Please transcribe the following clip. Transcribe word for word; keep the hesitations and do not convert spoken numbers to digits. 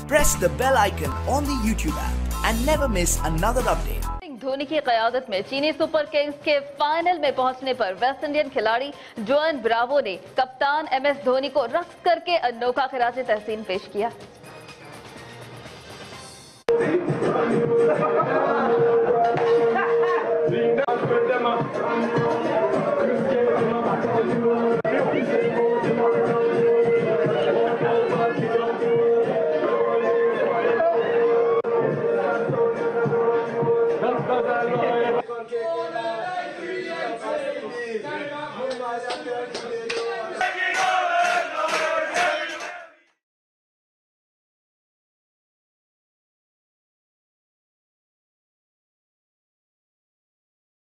Press the bell icon on the YouTube app and never miss another update. Dhoni की क़यादत में चीनी super Kings के फाइनल में पहुंचने पर वेस्ट इंडियन खिलाड़ी जोएन ब्रावो ने कप्तान एम एस धोनी को रक्स करके अनोखा खिराज तहसीन पेश किया। Thank you.